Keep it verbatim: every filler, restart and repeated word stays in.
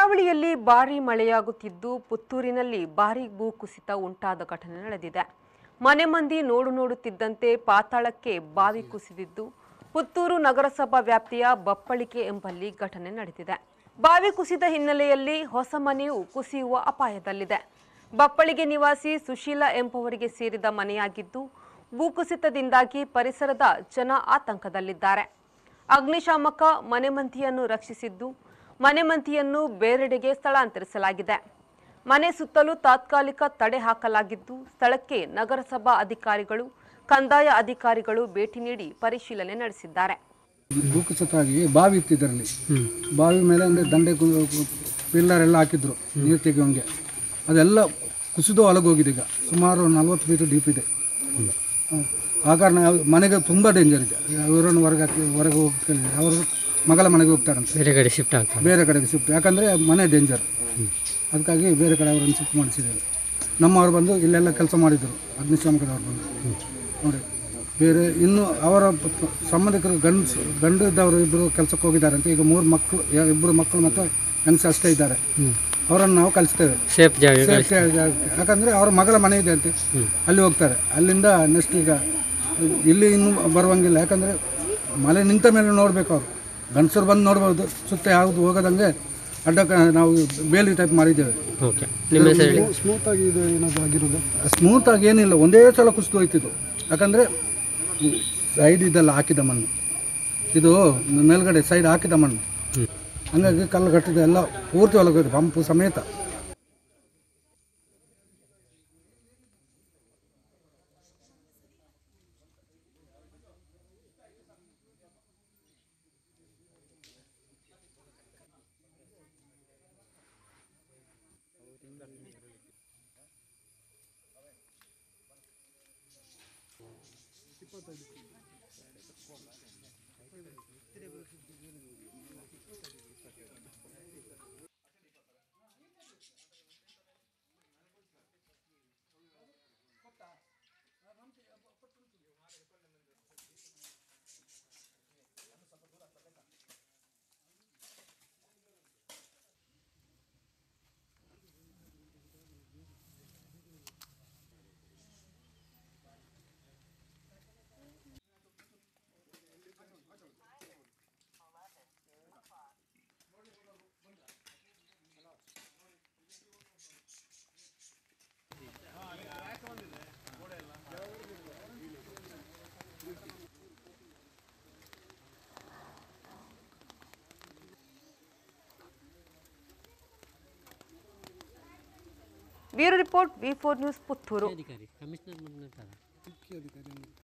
ಕರಾವಳಿಯಲ್ಲಿ ಭಾರೀ ಮಳೆಯಾಗುತ್ತಿದ್ದು ಪುತ್ತೂರಿನಲ್ಲಿ ಭಾರೀ ಭೂಕುಸಿತ ಉಂಟಾದ ಘಟನೆ ನಡೆದಿದೆ. ಮನೆ ಮಂದಿ ನೋಡು ನೋಡುತ್ತಿದ್ದಂತೆ ಪಾತಾಳಕ್ಕೆ ಬಾವಿ ಕುಸಿದಿದ್ದು ಪುತ್ತೂರು ನಗರಸಭಾ ವ್ಯಾಪ್ತಿಯ ಬಪ್ಪಳಿಕೆ ಎಂಬಲ್ಲಿ ಘಟನೆ ನಡೆದಿದೆ. ಬಾವಿ ಕುಸಿದ ಹಿನ್ನೆಲೆಯಲ್ಲಿ ಹೊಸ ಮನೆಯು ಕುಸಿಯುವ ಅಪಾಯದಲ್ಲಿದೆ. ಬಪ್ಪಳಿಗೆ ನಿವಾಸಿ ಸುಶೀಲಾ ಎಂಬುವರಿಗೆ ಸೇರಿದ ಮನೆಯಾಗಿದ್ದು ಭೂಕುಸಿತದಿಂದಾಗಿ ಪರಿಸರದ ಜನ ಆತಂಕದಲ್ಲಿದ್ದಾರೆ. ಅಗ್ನಿಶಾಮಕ ಮನೆ ಮಂದಿಯನ್ನು ರಕ್ಷಿಸಿದ್ದು ಮನೆ ಮಂದಿಯನ್ನು ಬೇರೆಡೆಗೆ ಸ್ಥಳಾಂತರಿಸಲಾಗಿದೆ. ಮನೆ ಸುತ್ತಲೂ ತಾತ್ಕಾಲಿಕ ತಡೆ ಹಾಕಲಾಗಿದ್ದು ಸ್ಥಳಕ್ಕೆ ನಗರಸಭಾ ಅಧಿಕಾರಿಗಳು ಕಂದಾಯ ಅಧಿಕಾರಿಗಳು ಭೇಟಿ ನೀಡಿ ಪರಿಶೀಲನೆ ನಡೆಸಿದ್ದಾರೆ. ಭೂಕುಸಿತಾಗಿ ಬಾವಿ ಇತ್ತು. ಇದರಲ್ಲಿ ಬಾವಿ ಮೇಲೆ ಅಂದರೆ ದಂಡೆ ಪಿಲ್ಲರ್ ಎಲ್ಲ ಹಾಕಿದ್ರು ನೀರು ತೆಗೆಯೋಂಗೆ. ಅದೆಲ್ಲ ಕುಸಿದು ಒಳಗೋಗಿದೆ. ಈಗ ಸುಮಾರು ನಲ್ವತ್ತು ಫೀಟ್ ಡೀಪ್ ಇದೆ. ಆ ಕಾರಣ ಮನೆಗೆ ತುಂಬ ಡೇಂಜರ್ ಇದೆ. ಅವರನ್ನು ಹೊರಗೆ ಹಾಕಿ ಹೊರಗೆ ಹೋಗಿ ಅವರು ಮಗಳ ಮನೆಗೆ ಹೋಗ್ತಾರಂತೆ. ಬೇರೆ ಕಡೆ ಶಿಫ್ಟ್ ಆಗ್ತಾರೆ. ಬೇರೆ ಕಡೆಗೆ ಶಿಫ್ಟ್ ಯಾಕಂದರೆ ಮನೆ ಡೇಂಜರ್. ಅದಕ್ಕಾಗಿ ಬೇರೆ ಕಡೆ ಅವರನ್ನು ಶಿಫ್ಟ್ ಮಾಡಿಸಿದ್ದಾರೆ. ನಮ್ಮವ್ರು ಬಂದು ಇಲ್ಲೆಲ್ಲ ಕೆಲಸ ಮಾಡಿದರು. ಅಗ್ನಿಶಾಮಕದವ್ರು ಬಂದು ನೋಡಿ ಬೇರೆ ಇನ್ನು ಅವರ ಸಂಬಂಧಿಕರು ಗಂಡು ಗಂಡು ಇದ್ದವರು ಇಬ್ಬರು ಕೆಲಸಕ್ಕೆ ಹೋಗಿದ್ದಾರೆ ಅಂತ. ಈಗ ಮೂರು ಮಕ್ಕಳು ಇಬ್ಬರು ಮಕ್ಕಳು ಮತ್ತು ಹೆಂಗಸ ಅಷ್ಟೇ ಇದ್ದಾರೆ. ಅವರನ್ನು ನಾವು ಕಲಿಸ್ತೇವೆ ಸೇಫ್ ಜಾಗ. ಯಾಕಂದರೆ ಅವ್ರ ಮಗಳ ಮನೆ ಇದೆ ಅಂತೆ, ಅಲ್ಲಿ ಹೋಗ್ತಾರೆ. ಅಲ್ಲಿಂದ ನೆಕ್ಸ್ಟ್ ಈಗ ಇಲ್ಲಿ ಇನ್ನೂ ಬರುವಂಗಿಲ್ಲ. ಯಾಕಂದರೆ ಮಳೆ ನಿಂತ ಮೇಲೆ ನೋಡಬೇಕು. ಅವರು ಗಂಡಸರು ಬಂದು ನೋಡ್ಬೋದು. ಸುತ್ತ ಯಾವುದು ಹೋಗೋದಂಗೆ ಅಡ್ಡ ನಾವು ಬೇಲಿ ಟೈಪ್ ಮಾಡಿದ್ದೇವೆ. ಸ್ಮೂತಾಗಿ ಇದು ಏನಾದರೂ ಆಗಿರೋದು? ಸ್ಮೂತಾಗಿ ಏನಿಲ್ಲ, ಒಂದೇ ಸಲ ಕುಸಿದು ಹೋಯ್ತಿದ್ದು. ಯಾಕಂದರೆ ಸೈಡ್ ಇದೆಲ್ಲ ಹಾಕಿದ ಮಣ್ಣು, ಇದು ಮೇಲ್ಗಡೆ ಸೈಡ್ ಹಾಕಿದ ಮಣ್ಣು, ಹಂಗಾಗಿ ಕಲ್ಲು ಕಟ್ಟಿದ ಎಲ್ಲ ಪೂರ್ತಿ ಒಳಗೋಯ್ತು ಪಂಪು ಸಮೇತ. Bureau report V four news Puttur.